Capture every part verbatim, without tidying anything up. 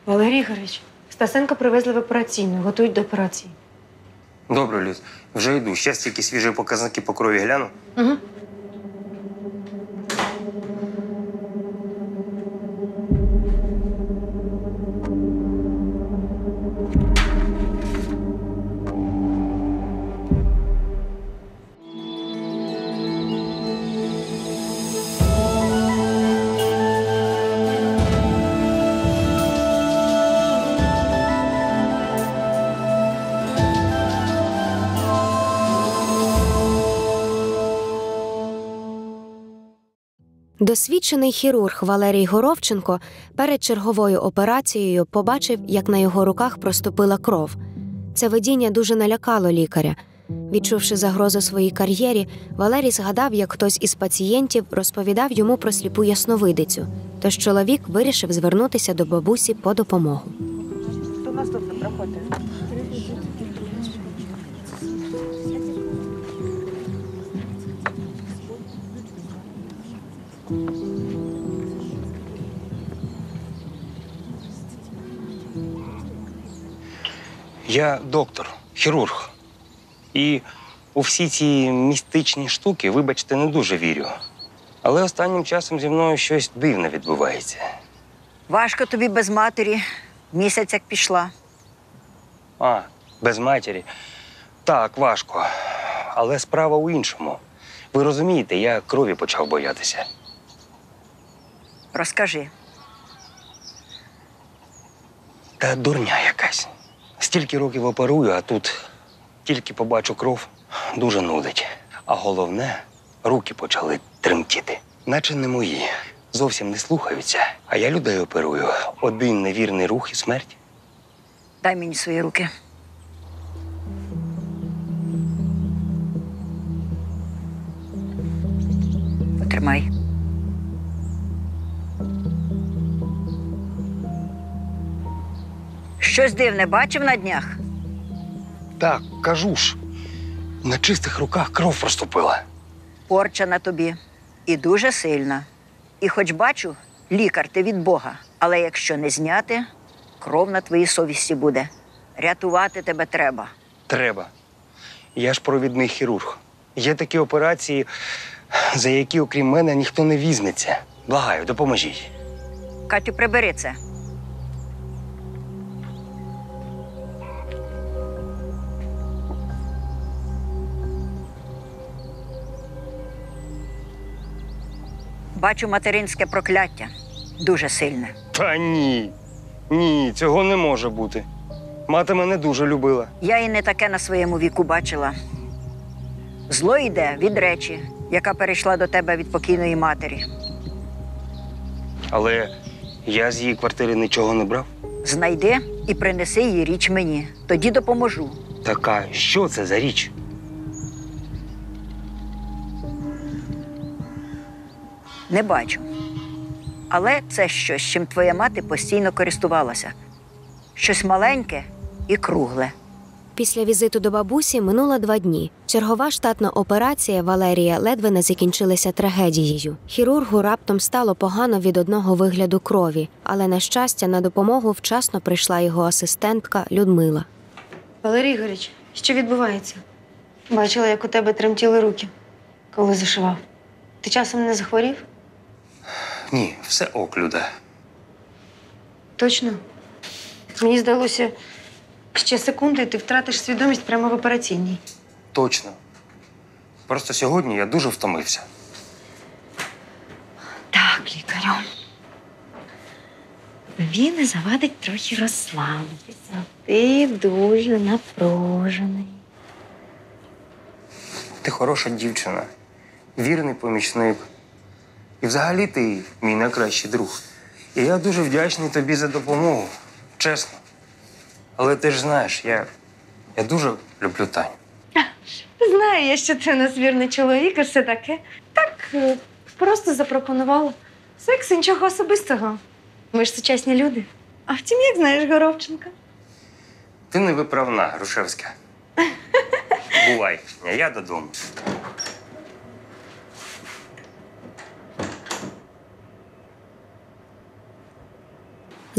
Валерій Ігорович, Стасенка привезли в операційну, готують до операції. Добре, Люд, вже йду. Щас тільки свіжі показники по крові гляну. Угу. Досвідчений хірург Валерій Горовченко перед черговою операцією побачив, як на його руках проступила кров. Це видіння дуже налякало лікаря. Відчувши загрозу своїй кар'єрі, Валерій згадав, як хтось із пацієнтів розповідав йому про сліпу ясновидицю. Тож чоловік вирішив звернутися до бабусі по допомогу. Хто наступний? Проходьте. Я доктор, хірург. І у всі ці містичні штуки, вибачте, не дуже вірю. Але останнім часом зі мною щось дивне відбувається. Важко тобі без матері. Місяць як пішла. А, без матері. Так, важко. Але справа у іншому. Ви розумієте, я крові почав боятися. Розкажи. Та дурня якась. Стільки років оперую, а тут тільки побачу кров, дуже нудить. А головне, руки почали тремтіти. Наче не мої. Зовсім не слухаються. А я людей оперую. Один невірний рух і смерть. Дай мені свої руки. Потримай. Щось дивне бачив на днях? Так, кажу ж. На чистих руках кров проступила. Порча на тобі. І дуже сильна. І хоч бачу, лікар ти від Бога. Але якщо не зняти, кров на твоїй совісті буде. Рятувати тебе треба. Треба. Я ж провідний хірург. Є такі операції, за які, окрім мене, ніхто не візьметься. Благаю, допоможіть. Катю, прибери це. Бачу материнське прокляття. Дуже сильне. Та ні. Ні, цього не може бути. Мати мене дуже любила. Я і не таке на своєму віку бачила. Зло йде від речі, яка перейшла до тебе від покійної матері. Але я з її квартири нічого не брав. Знайди і принеси її річ мені. Тоді допоможу. Така, що це за річ? Не бачу. Але це щось, чим твоя мати постійно користувалася. Щось маленьке і кругле. Після візиту до бабусі минуло два дні. Чергова штатна операція Валерія ледве не закінчилася трагедією. Хірургу раптом стало погано від одного вигляду крові, але, на щастя, на допомогу вчасно прийшла його асистентка Людмила. Валерій Ігорович, що відбувається? Бачила, як у тебе тремтіли руки, коли зашивав. Ти часом не захворів? Ні, все ок, Люда. Точно? Мені здалося, ще секунди, і ти втратиш свідомість прямо в операційній. Точно. Просто сьогодні я дуже втомився. Так, лікарю. Тобі не завадить трохи розслабитися. Ти дуже напружений. Ти хороша дівчина, вірний помічник. І взагалі ти мій найкращий друг. І я дуже вдячний тобі за допомогу. Чесно. Але ти ж знаєш, я, я дуже люблю Таню. Знаю я, що ти у нас вірний чоловік і все таке. Так, е, просто запропонувала. Секс, нічого особистого. Ми ж сучасні люди. А втім, як знаєш, Горовченка. Ти невиправна, Грушевська. Бувай, а я додому.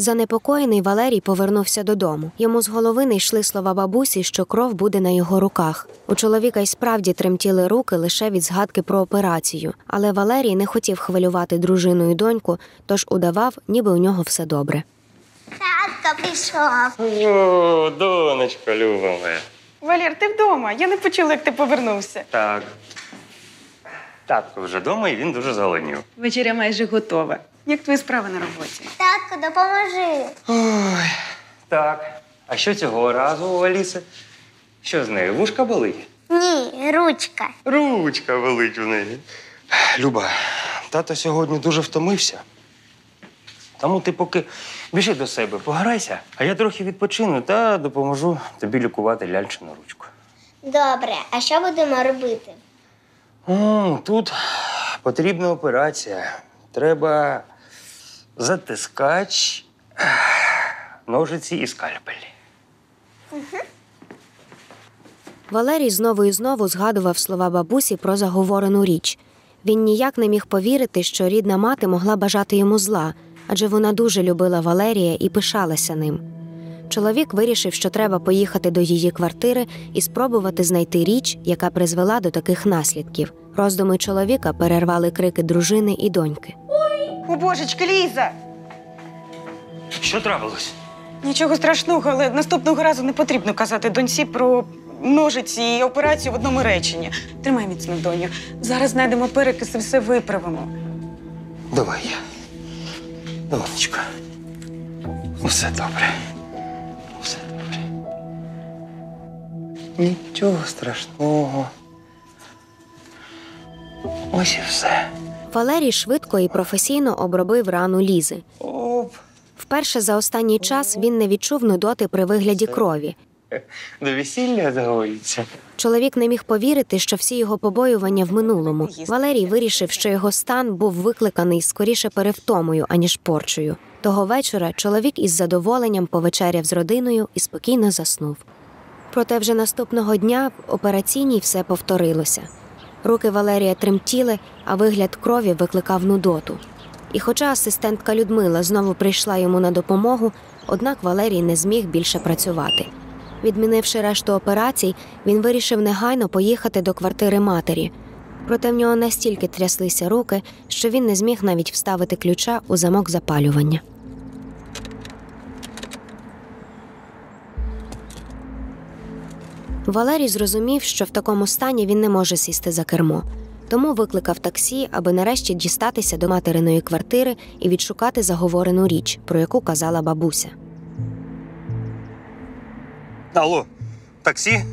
Занепокоєний Валерій повернувся додому. Йому з голови не йшли слова бабусі, що кров буде на його руках. У чоловіка й справді тремтіли руки лише від згадки про операцію. Але Валерій не хотів хвилювати дружину і доньку, тож удавав, ніби у нього все добре. Татко прийшов. О, донечко, люба моя. Валер, ти вдома. Я не почула, як ти повернувся. Так. Татко вже вдома, і він дуже зголоднів. Вечеря майже готова. Як твої справи на роботі? Татко, допоможи. Ой, так. А що цього разу у Аліси? Що з нею? Вушка болить? Ні, ручка. Ручка болить у неї. Люба, тато сьогодні дуже втомився. Тому ти поки біжи до себе, пограйся, а я трохи відпочину та допоможу тобі лікувати ляльчину ручку. Добре, а що будемо робити? О, тут потрібна операція. Треба затискач, ножиці і скальпель. Валерій знову і знову згадував слова бабусі про заговорену річ. Він ніяк не міг повірити, що рідна мати могла бажати йому зла, адже вона дуже любила Валерія і пишалася ним. Чоловік вирішив, що треба поїхати до її квартири і спробувати знайти річ, яка призвела до таких наслідків. Роздуми чоловіка перервали крики дружини і доньки. О, божечки, Ліза! Що трапилось? Нічого страшного, але наступного разу не потрібно казати доньці про ножиці і операцію в одному реченні. Тримай міцно, доню. Зараз знайдемо перекис і все виправимо. Давай я. Донечко. Усе добре. Усе добре. Нічого страшного. Ось і все. Валерій швидко і професійно обробив рану Лізи. Оп. Вперше за останній час він не відчув нудоти при вигляді крові. До весілля загоїться. Чоловік не міг повірити, що всі його побоювання в минулому. Валерій вирішив, що його стан був викликаний скоріше перевтомою, аніж порчею. Того вечора чоловік із задоволенням повечеряв з родиною і спокійно заснув. Проте вже наступного дня в операційній все повторилося. Руки Валерія тремтіли, а вигляд крові викликав нудоту. І хоча асистентка Людмила знову прийшла йому на допомогу, однак Валерій не зміг більше працювати. Відмінивши решту операцій, він вирішив негайно поїхати до квартири матері. Проте в нього настільки тряслися руки, що він не зміг навіть вставити ключа у замок запалювання. Валерій зрозумів, що в такому стані він не може сісти за кермо. Тому викликав таксі, аби нарешті дістатися до материної квартири і відшукати заговорену річ, про яку казала бабуся. Алло, таксі?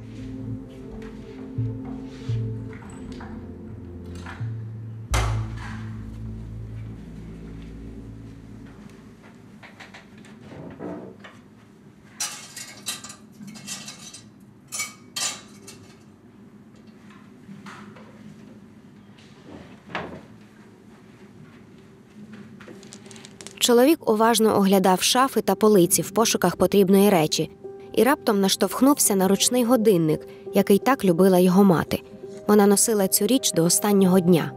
Чоловік уважно оглядав шафи та полиці в пошуках потрібної речі і раптом наштовхнувся на ручний годинник, який так любила його мати. Вона носила цю річ до останнього дня.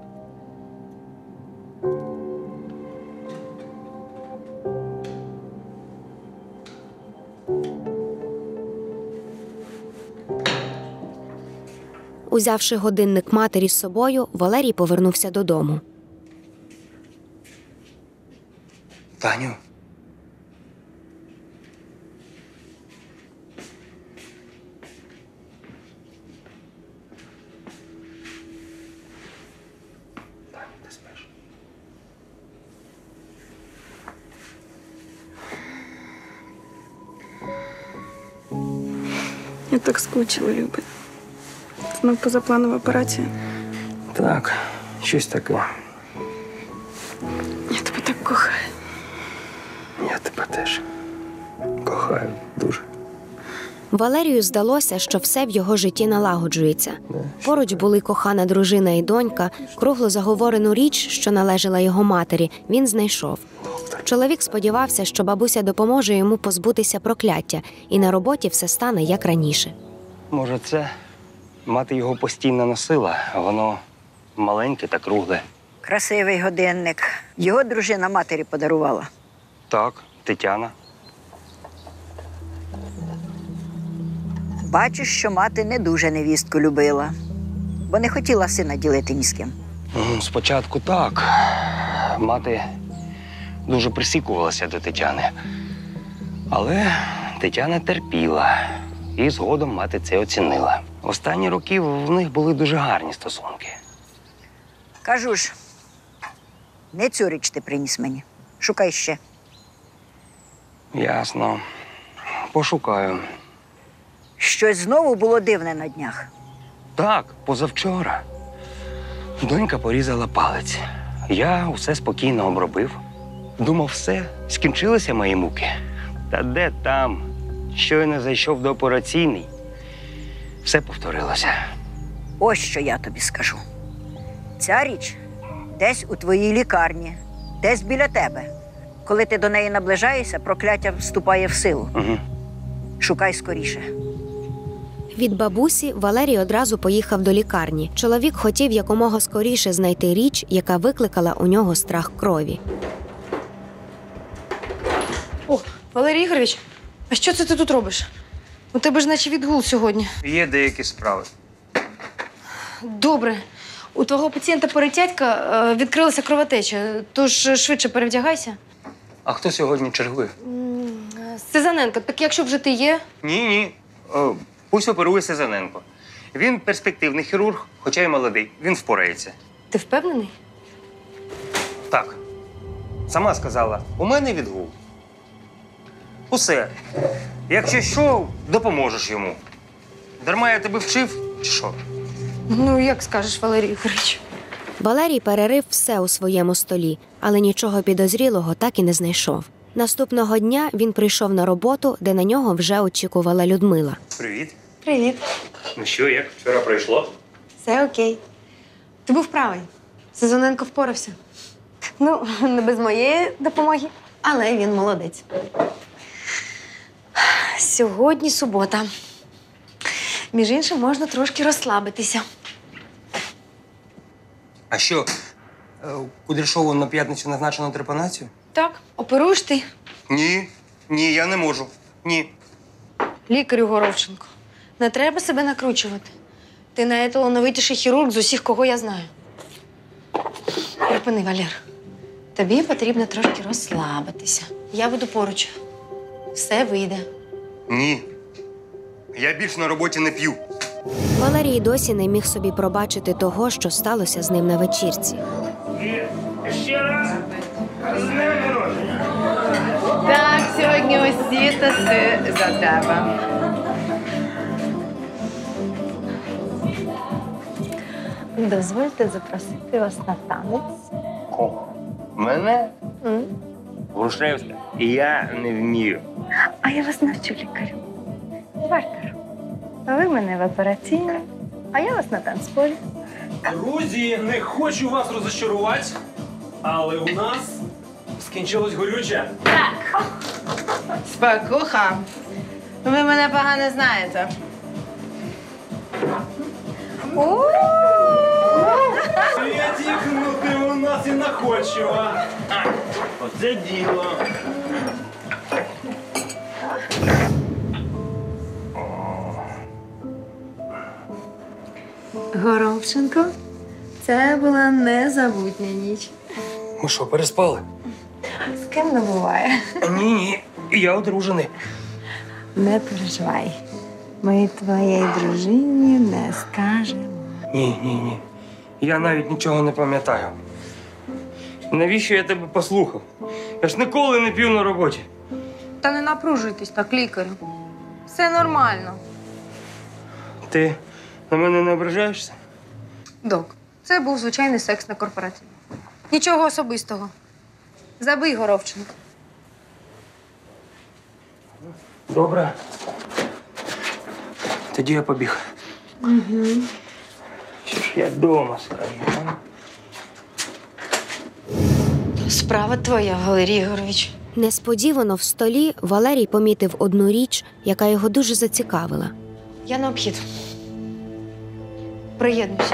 Узявши годинник матері з собою, Валерій повернувся додому. Таню. Таню, ти спиш? Я так скучила, Люби. Знов позапланова операція. Так, щось таке. Я тебе так кохаю. Я тебе теж кохаю дуже. Валерію здалося, що все в його житті налагоджується. Поруч були кохана дружина і донька, кругло заговорену річ, що належала його матері, він знайшов. Чоловік сподівався, що бабуся допоможе йому позбутися прокляття, і на роботі все стане як раніше. Може, це мати його постійно носила, а воно маленьке та кругле. Красивий годинник. Його дружина матері подарувала. Так, Тетяна. Бачу, що мати не дуже невістку любила, бо не хотіла сина ділити ні з ким. М, Спочатку так. Мати дуже присікувалася до Тетяни. Але Тетяна терпіла. І згодом мати це оцінила. Останні роки в них були дуже гарні стосунки. Кажу ж, не цю річ ти приніс мені. Шукай ще. Ясно. Пошукаю. Щось знову було дивне на днях. Так, позавчора. Донька порізала палець. Я усе спокійно обробив. Думав, все, скінчилися мої муки. Та де там? Щойно зайшов до операційний. Все повторилося. Ось що я тобі скажу. Ця річ десь у твоїй лікарні, десь біля тебе. Коли ти до неї наближаєшся, прокляття вступає в силу. Угу. Шукай скоріше. Від бабусі Валерій одразу поїхав до лікарні. Чоловік хотів якомога скоріше знайти річ, яка викликала у нього страх крові. О, Валерій Ігорович, а що це ти тут робиш? У тебе ж наче відгул сьогодні. Є деякі справи. Добре. У твого пацієнта перетятька е, відкрилася кровотеча, тож швидше перевдягайся. А хто сьогодні чергує? М, Сизаненко, так якщо вже ти є, Ні, ні. О, пусть оперує Сизаненко. Він перспективний хірург, хоча й молодий. Він впорається. ти впевнений? Так. Сама сказала, у мене відгул. Усе. Якщо що, допоможеш йому. Дарма я тебе вчив, чи що? Ну, як скажеш, Валерій Ігорович. Валерій перерив все у своєму столі, але нічого підозрілого так і не знайшов. Наступного дня він прийшов на роботу, де на нього вже очікувала Людмила. Привіт. Привіт. Ну що, як вчора пройшло? Все окей. Ти був правий. Сизаненко впорався. Ну, не без моєї допомоги, але він молодець. Сьогодні субота. Між іншим, можна трошки розслабитися. А що, е, Кудряшову на п'ятницю назначено трепанацію? Так, оперуєш ти, Ні, ні, я не можу. Ні. лікарю Горовченко. Не треба себе накручувати. Ти найталановитіший хірург з усіх, кого я знаю. Припини, Валер. Тобі потрібно трошки розслабитися. Я буду поруч. Все вийде. Ні. Я більш на роботі не п'ю. Валерій досі не міг собі пробачити того, що сталося з ним на вечірці. Ще раз. Так, сьогодні усі тоси за тебе. Дозвольте запросити вас на танець. Кого? Мене? М? Грушевська. Я не вмію. А я вас навчу, лікарю. Вартеру. А ви мене в операційній, а я вас на танцполі. Друзі, не хочу вас розчарувати, але у нас скінчилось горюче. Спокуха. Ви мене погано знаєте. Я тікнути у нас і находчива. Оце діло. Горовченко, це була незабутня ніч. Ми що, переспали? З ким не буває. Ні, ні. Я одружений. Не переживай. Ми твоїй дружині не скажемо. Ні, ні, ні. Я навіть нічого не пам'ятаю. Навіщо я тебе послухав? Я ж ніколи не п'ю на роботі. Та не напружуйтесь так, лікарю. Все нормально. Ти на мене не ображаєшся? Док, це був звичайний секс на корпоративі. Нічого особистого. Забий, Горовченко. Добре. Тоді я побіг. Угу. Що ж я вдома скажу? а? Справа твоя, Валерій Ігорович. Несподівано в столі Валерій помітив одну річ, яка його дуже зацікавила. Я на обхід. Приєднуйся.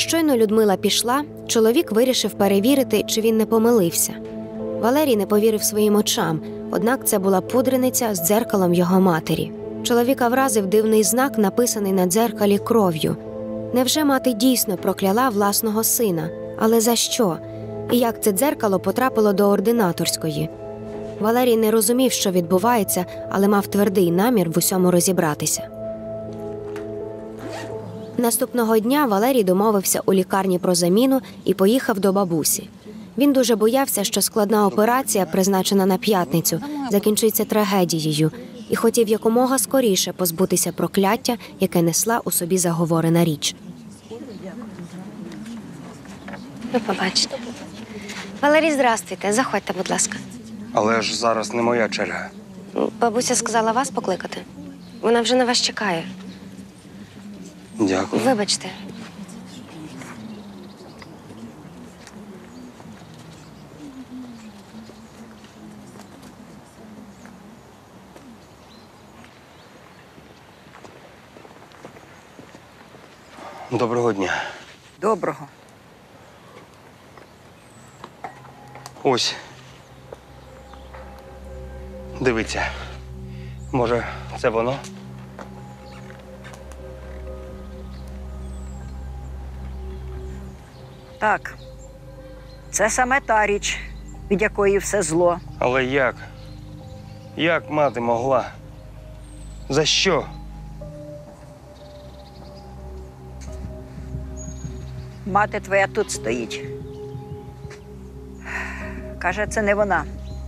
Щойно Людмила пішла, чоловік вирішив перевірити, чи він не помилився. Валерій не повірив своїм очам, однак це була пудрениця з дзеркалом його матері. Чоловіка вразив дивний знак, написаний на дзеркалі кров'ю. Невже мати дійсно прокляла власного сина? Але за що? І як це дзеркало потрапило до ординаторської? Валерій не розумів, що відбувається, але мав твердий намір в усьому розібратися. Наступного дня Валерій домовився у лікарні про заміну і поїхав до бабусі. Він дуже боявся, що складна операція, призначена на п'ятницю, закінчиться трагедією, і хотів якомога скоріше позбутися прокляття, яке несла у собі заговорена річ. Ви побачите. Валерій, здрастуйте. Заходьте, будь ласка. Але ж зараз не моя черга. Бабуся сказала вас покликати. Вона вже на вас чекає. Дякую. Вибачте. Доброго дня. Доброго. Ось. Дивіться. Може, це воно? Так. Це саме та річ, від якої все зло. Але як? Як мати могла? За що? Мати твоя тут стоїть. Каже, це не вона.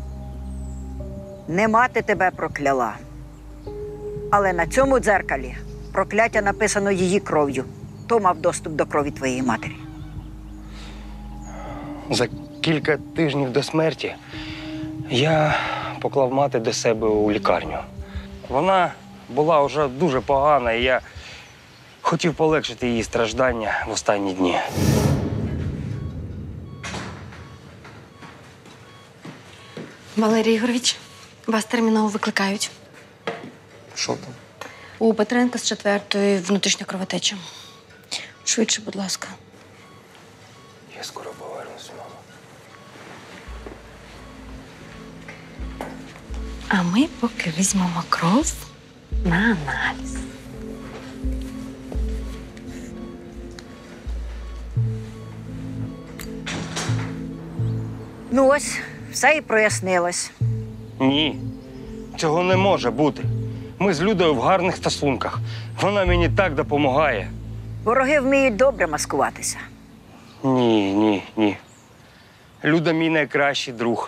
Не мати тебе прокляла. Але на цьому дзеркалі прокляття написано її кров'ю. Хто мав доступ до крові твоєї матері? За кілька тижнів до смерті я поклав мати до себе у лікарню. Вона була вже дуже погана, і я хотів полегшити її страждання в останні дні. Валерій Ігорович, вас терміново викликають. Що там? У Петренка з четвертої внутрішня кровотеча. Швидше, будь ласка. Я скоро повернусь, мамо. А ми поки візьмемо кров на аналіз. Ну ось, все і прояснилось. Ні, цього не може бути. Ми з Людою в гарних стосунках. Вона мені так допомагає. Вороги вміють добре маскуватися. Ні, ні, ні. Люда мій найкращий друг.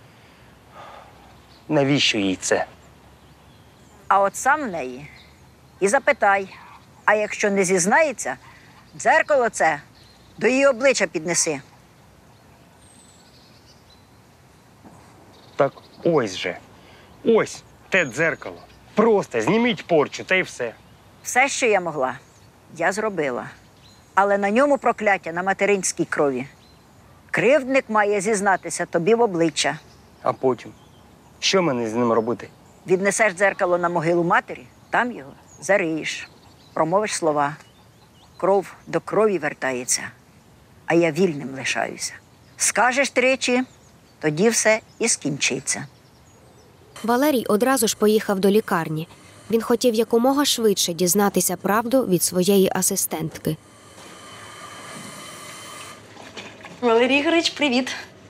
Навіщо їй це? А от сам в неї і запитай. А якщо не зізнається, дзеркало це до її обличчя піднеси. Так ось же. Ось те дзеркало. Просто зніміть порчу, та й все. Все, що я могла, я зробила. Але на ньому прокляття на материнській крові. Кривдник має зізнатися тобі в обличчя. А потім? Що мені з ним робити? Віднесеш дзеркало на могилу матері, там його зариєш, промовиш слова. Кров до крові вертається, а я вільним лишаюся. Скажеш тричі, тоді все і скінчиться. Валерій одразу ж поїхав до лікарні. Він хотів якомога швидше дізнатися правду від своєї асистентки. Валерій Ігорович, привіт.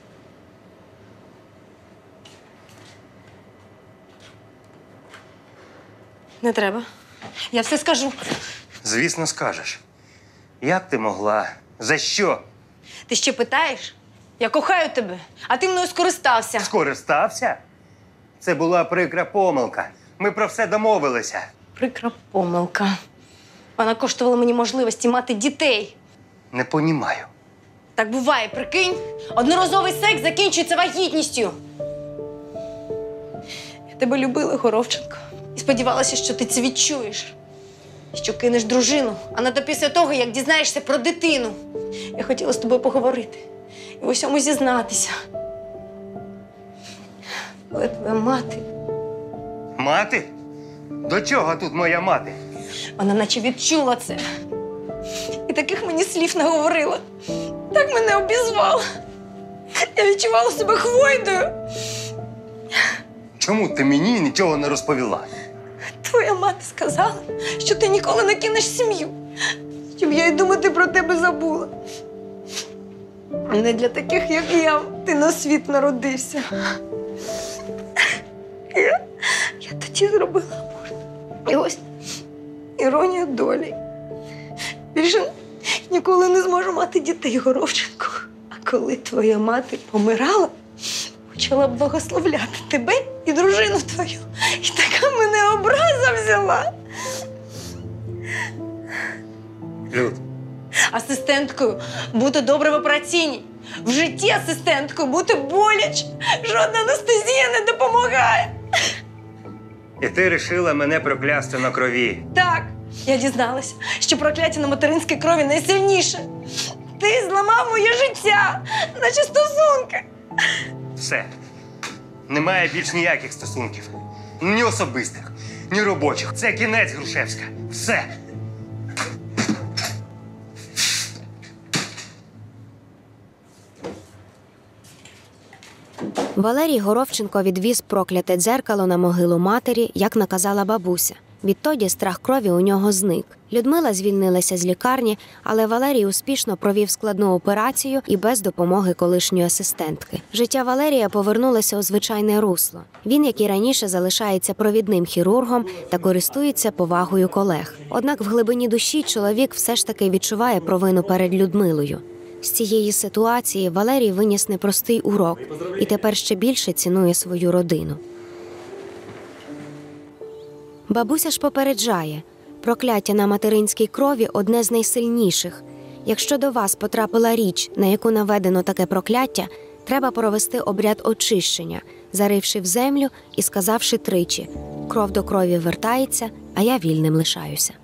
Не треба. Я все скажу. Звісно, скажеш. Як ти могла? За що? Ти ще питаєш? Я кохаю тебе, а ти мною скористався. Скористався? Це була прикра помилка. Ми про все домовилися. Прикра помилка. Вона коштувала мені можливості мати дітей. Не понімаю. Так буває, прикинь. Одноразовий секс закінчується вагітністю. Я тебе любила, Горовченко. І сподівалася, що ти це відчуєш. Що кинеш дружину, а не то після того, як дізнаєшся про дитину. Я хотіла з тобою поговорити і в усьому зізнатися. Але твоя мати, Мати? До чого тут моя мати? вона наче відчула це. І таких мені слів наговорила. Так мене обізвала. Я відчувала себе хвойдою. Чому ти мені нічого не розповіла? Твоя мати сказала, що ти ніколи не кинеш сім'ю, щоб я й думати про тебе забула. Не для таких, як я, ти на світ народився. Я, я тоді зробила аборт. І ось іронія долі. Більше ніколи не зможу мати дітей, Горовченко. А коли твоя мати помирала, почала б благословляти тебе і дружину твою. І така мене образа взяла. Люд, Асистенткою бути добре в операційній. В житті асистенткою бути боляче. Жодна анестезія не допомагає. і ти рішила мене проклясти на крові. Так, я дізналася, що прокляття на материнській крові найсильніше. Ти зламав моє життя, наче стосунки. Все. Немає більш ніяких стосунків. Ні особистих, ні робочих. Це кінець, Грушевська. Все. Валерій Горовченко відвіз прокляте дзеркало на могилу матері, як наказала бабуся. Відтоді страх крові у нього зник. Людмила звільнилася з лікарні, але Валерій успішно провів складну операцію і без допомоги колишньої асистентки. Життя Валерія повернулося у звичайне русло. Він, як і раніше, залишається провідним хірургом та користується повагою колег. Однак в глибині душі чоловік все ж таки відчуває провину перед Людмилою. З цієї ситуації Валерій виніс непростий урок і тепер ще більше цінує свою родину. Бабуся ж попереджає, прокляття на материнській крові – одне з найсильніших. Якщо до вас потрапила річ, на яку наведено таке прокляття, треба провести обряд очищення, заривши в землю і сказавши тричі: «Кров до крові вертається, а я вільним лишаюся».